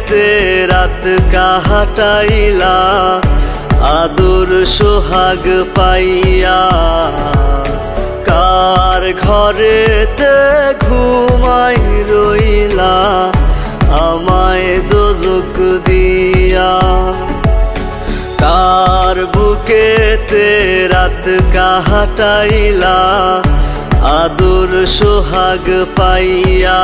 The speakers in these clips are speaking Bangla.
বুকেতে রাত কাটাইলা আদর সোহাগ পাইয়া কার ঘরেতে ঘুমাই রইলা আমায় দোজক দিয়া কার বুকেতে রাত কাটাইলা আদর সোহাগ পাইয়া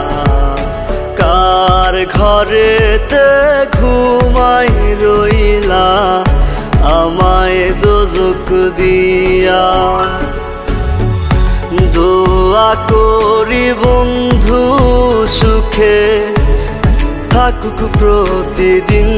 কার ঘরেতে ঘুমাই রইলা আমায় দোজক দিয়া দোয়া করি বন্ধু সুখে থাকুক প্রতিদিন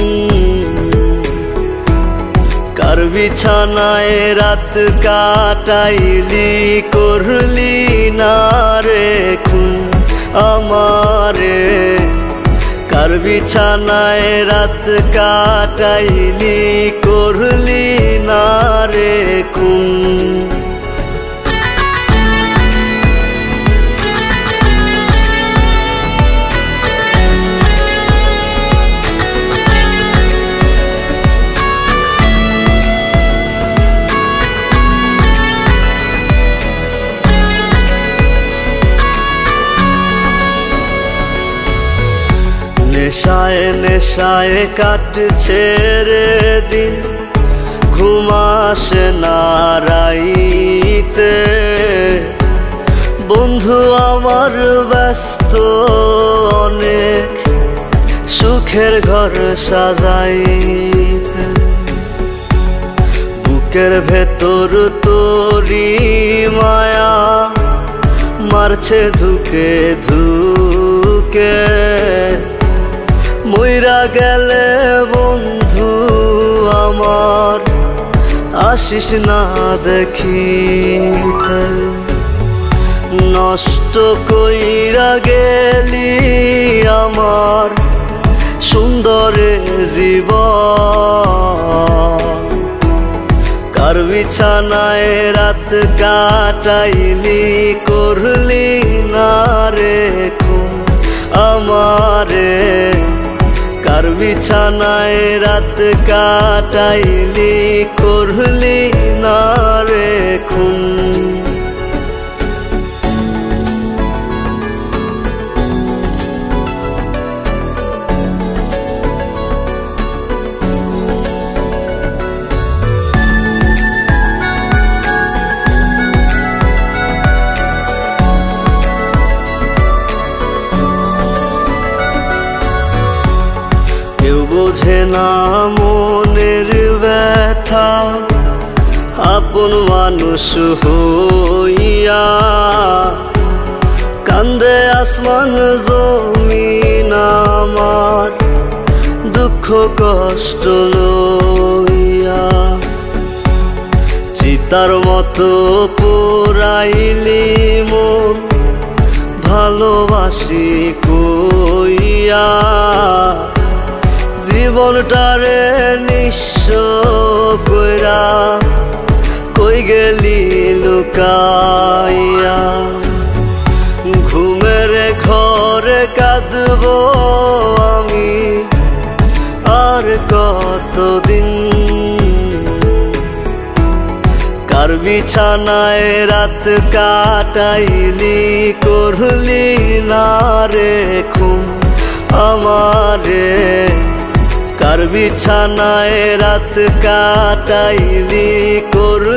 কার বিছানায় রাত কাটাইলি করলি না রে খুন আমারে কার বিছানায় রাত কাটাইলি করলি না রে খুন নেশায় নেশায় কাটছে রে দিন ঘুমাসে না রাইতে বন্ধু আমার ব্যস্ত অনেক সুখের ঘর সাজাইতে বুকের ভেতর তোরি মায়া মারছে ধুকে ধুকে মইরা গেলে বন্ধু আমার আসিস না দেখিতে নষ্ট কইরা গেলি আমার সুন্দর জীবন কার বিছানায় রাত কাটাইলি করলি না রে খুন আমারে কার বিছানায় রাত কাটাইলি করলি না রে খুন বোঝে না মনের ব্যথা আপন মানুষ হইয়া কান্দে আসমান জমিন আমার দুঃখ কষ্ট লইয়া চিতার মতো পোড়াইলি মন ভালোবাসি কইয়া জীবনটারে নিঃস্ব কইরা কই গেলি লুকাইয়া ঘুমের ঘরে কাঁদবো আমি আর কতদিন কার বিছানায় রাত কাটাইলি করলি না রে খুন আমারে কার বিছানায় রাত কাটাইলি কর